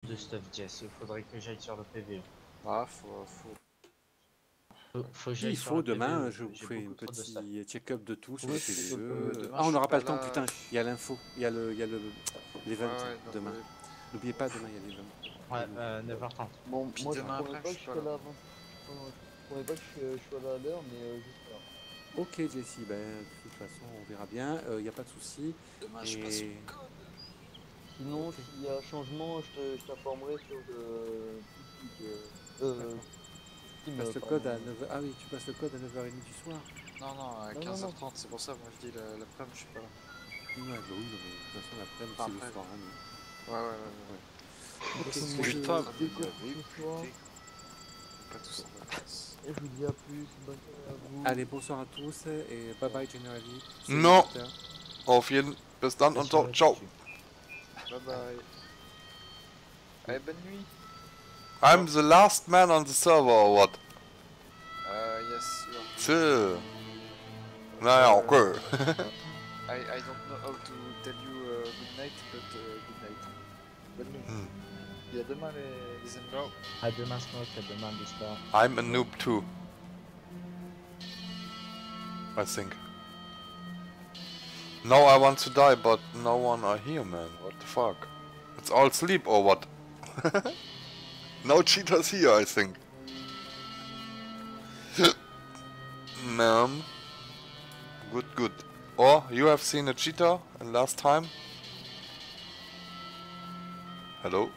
de stuff, Jess. Il faudrait que j'aille sur le PVE. Ah, Faut que Si, j'aille il sur faut le demain, PVE. je vous J'ai fais un beaucoup trop de stuff. petit check-up de tout sur Oui, le s'il te PVE. plaît. Demain, Ah, je on suis n'aura pas pas le temps, là. putain, il y a l'info, il y a l'event Ouais, non, demain. ouais. N'oubliez pas, demain il y a l'event. Ouais, 9h30. Bon, Puis moi je demain promets après, pas je que suis je pas serai là. là avant. Je promets pas que je suis là à l'heure, mais j'espère. Ok, Jessie, ben, de toute façon, on verra bien, il n'y a pas de souci. Demain, je passe au Et... code. Sinon, Ok, s'il y a changement, je t'informerai sur le d'accord. Tu Team, passes le code pardon. à 9h... Ah oui, tu passes le code à 9h30 du soir. Non, non, à Non, non, non. 15h30, c'est pour ça, moi je dis l'après-midi, je suis pas là. Ouais, bah oui, non, mais de toute façon, l'après-midi, Enfin, c'est le après, soir. Hein, nous. ouais. Ouais. Ok, Passez-moi ce que je... Putain, de vous plaisir m'avez ce soir. écouté. Pas tous en vacances. Et je vous dis à plus. Bonne soirée à vous. Allez, bonsoir à tous et bye bye, Generali. Non. Auf jeden. Bis dann und so. Ciao. Bye bye. Allez, bonne nuit. I'm the last man on the server or what? Yes, you are. Tja. Naja, okay. I don't know how to tell you good night, but good night. Bonne nuit. Et à demain les amis. À demain, Smoke. À demain, Discord. I'm a noob too. I think. Now I want to die, but no one are here, man. What the fuck? It's all sleep or what? No cheaters here, I think. Man. Good. Or you have seen a cheater last time? Hello?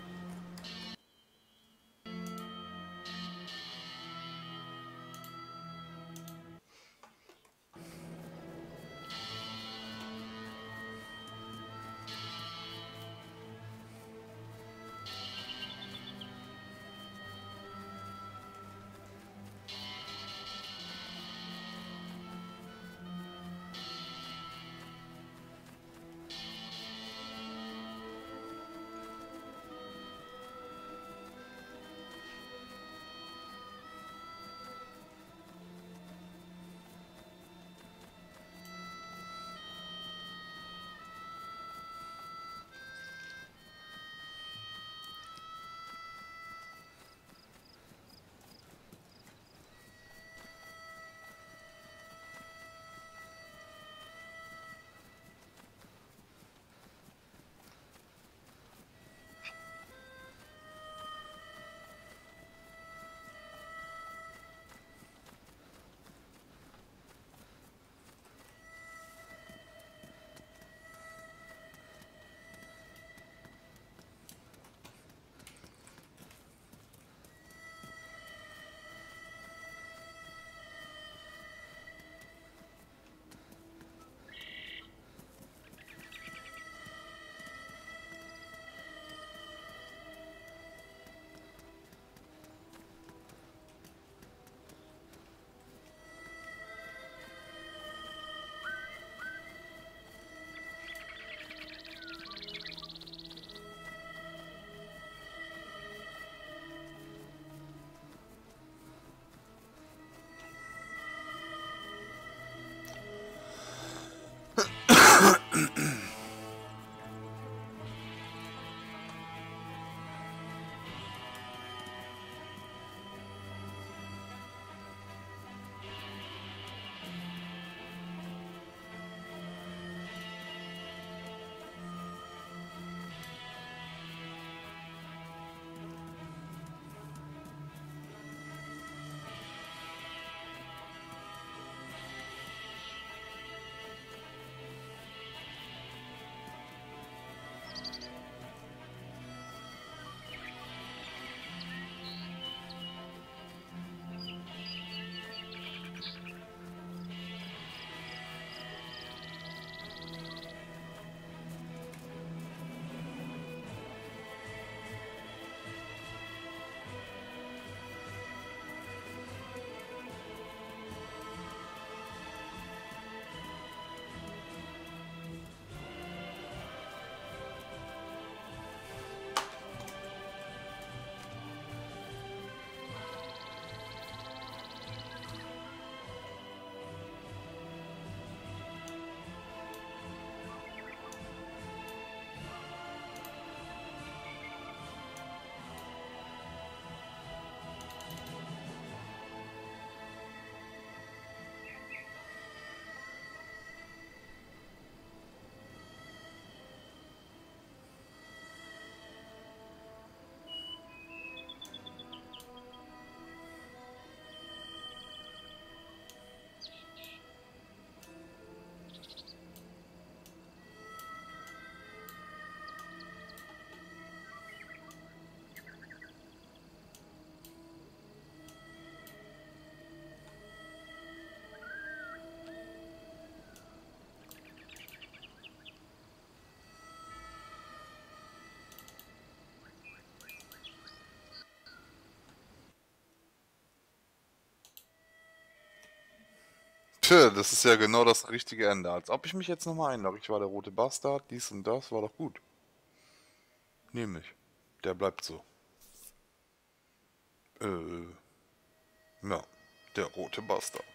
Tja, das ist ja genau das richtige Ende. Als ob ich mich jetzt nochmal einlogge. Ich war der rote Bastard, dies und das, war doch gut. Nämlich. Der bleibt so. Ja, der rote Bastard.